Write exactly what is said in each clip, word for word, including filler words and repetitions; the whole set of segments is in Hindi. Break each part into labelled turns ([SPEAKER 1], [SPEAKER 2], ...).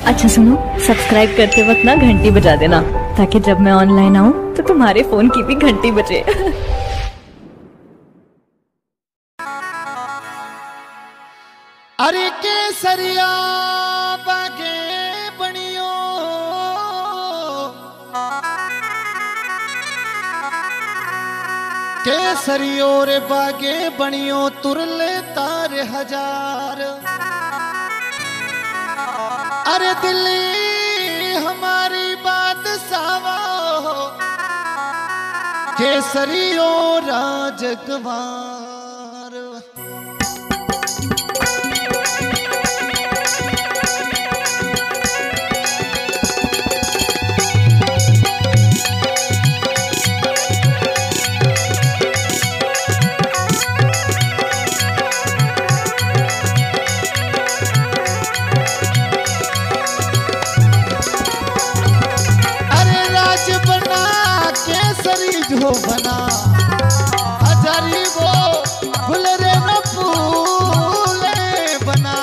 [SPEAKER 1] अच्छा सुनो, सब्सक्राइब करते वक्त ना घंटी बजा देना, ताकि जब मैं ऑनलाइन आऊँ तो तुम्हारे फोन की भी घंटी बजे।
[SPEAKER 2] अरे केसरिया बागे बनियो केसरियो रे बागे बनियो तुरले तारे हजार। अरे दिल्ली हमारी बात सावा केसरियो राजकुमार। जो बना हजारी वो फूल रे न फूले बना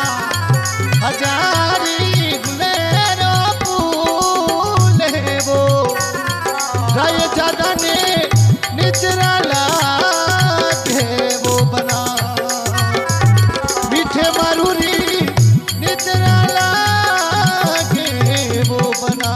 [SPEAKER 2] हजारी फूले न फूले वो राय ज्यादा ने निचरा लागे वो बना मीठे मारूरी निचरा लागे वो बना।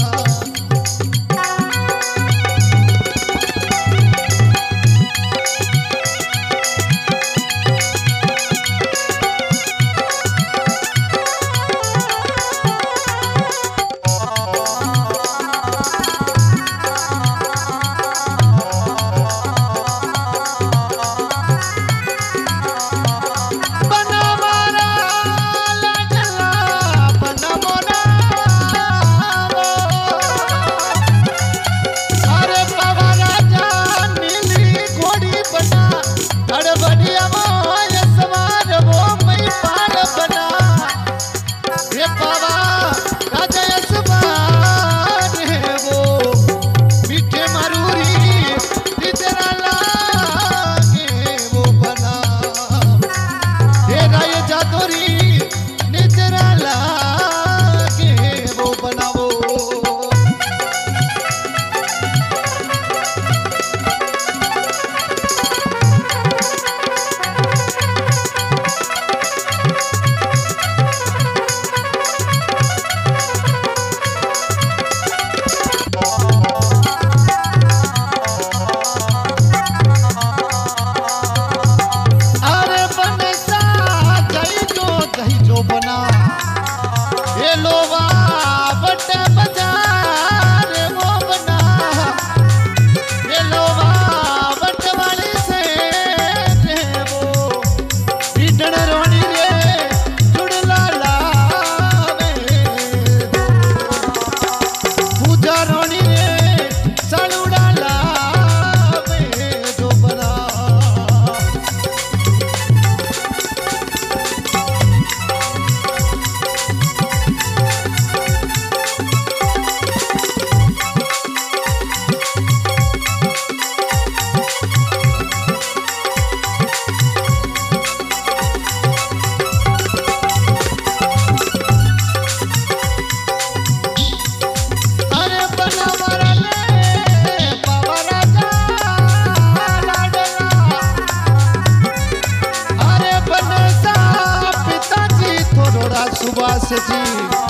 [SPEAKER 2] सुभाष जी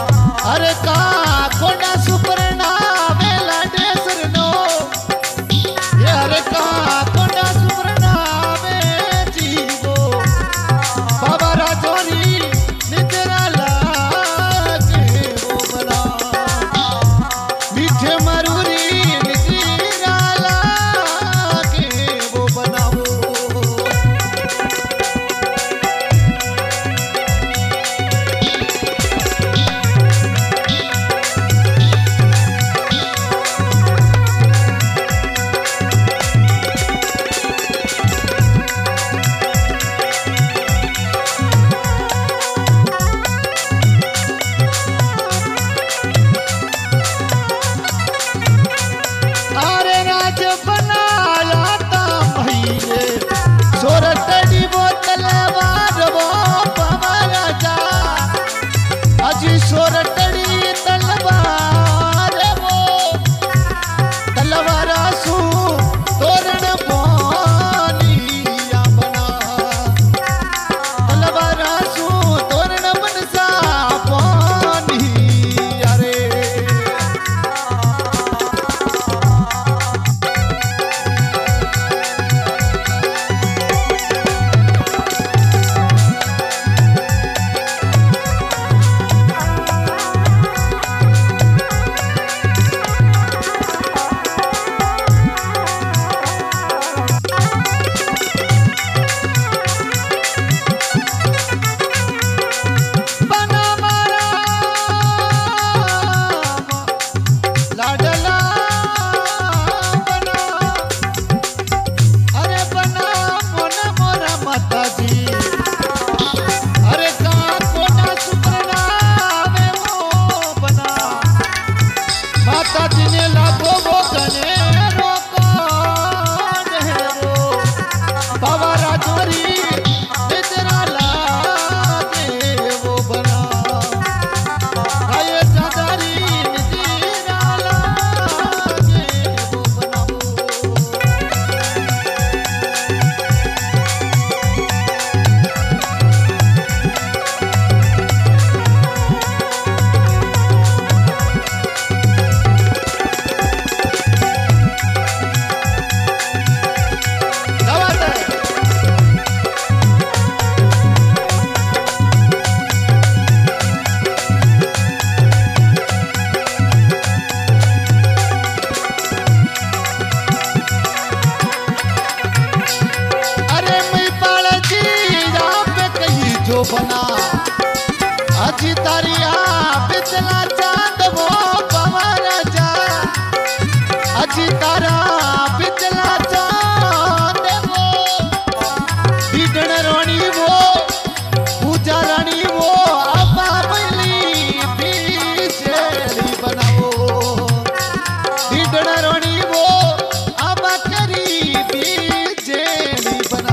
[SPEAKER 2] अरे का कोना सुपरना मेला डेसर नो ये अरे का कोना सुपरना में जीवो बाबा राजोरी निजरा लागे वो बना मीठे मरूरी निजरा लागे वो बनाओ। अजी तारिया पिछला चांद वो पवन जा अजी तारा पिछला चांद वो बिगड़ रानी वो पूजा रानी वो अबा बली बीजेली बनाओ बिगड़ रानी वो अबा करी बीजेली बना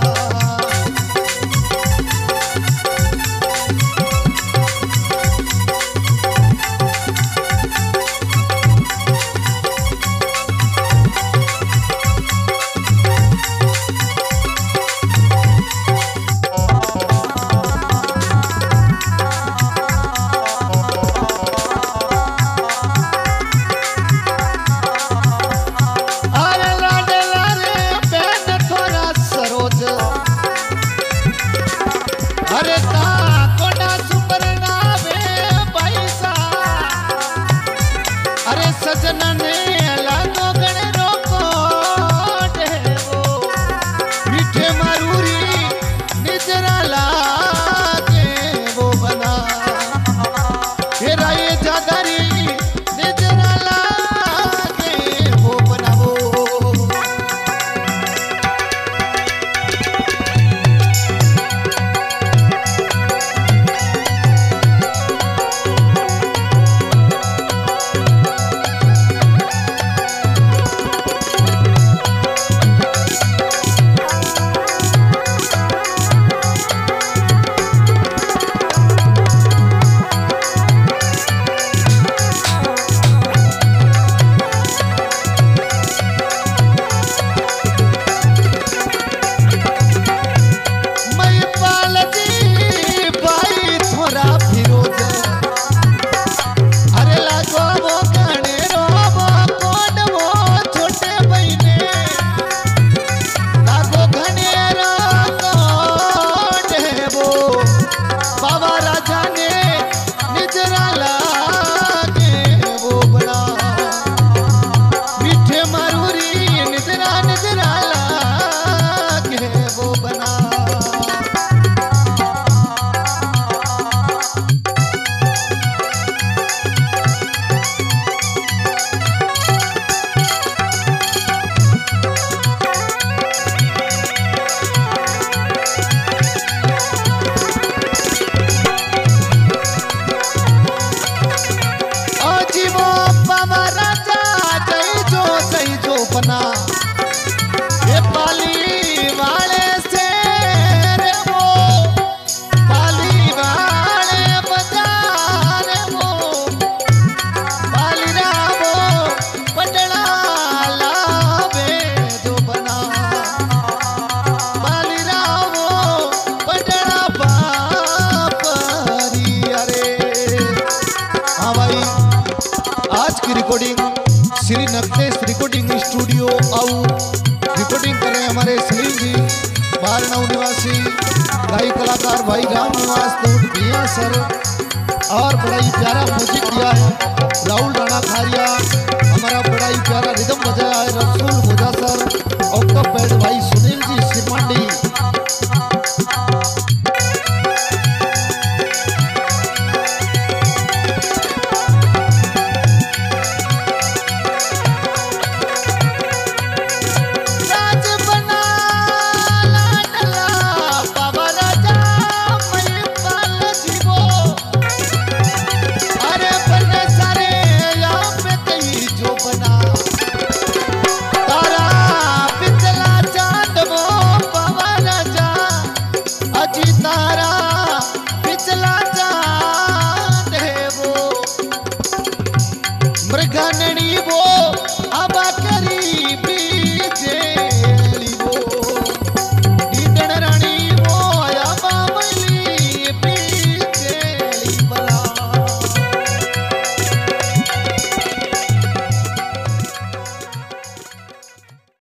[SPEAKER 2] अरे ता कोडा सुपरना वे पैसा अरे सजना ने लानो गणे रोको देवो मीठे मारूरी निजरा लागे वो बना हे राये जागरी निजरा लागे वो बनावो बना ये पाली वाले से रे वो पाली वाले बाजार वो पाली रावो पटना लावे जो बना पाली रावो पटना बापरी अरे हाँ भाई आज की recording Shri Naktesh recording studio आउ रिकॉर्डिंग कर रहे हैं हमारे सलीम जी बारनऊ निवासी गायक कलाकार भाई राम निवास तोट भैया सर और बड़ा ही प्यारा म्यूजिक दिया है राहुल राणा खारिया हमारा बड़ा ही प्यारा रिदम बजाया है रसूल मोजा सर ऑक्टो पैड भाई सुनील जी सिरमंडी मृगननी वो अब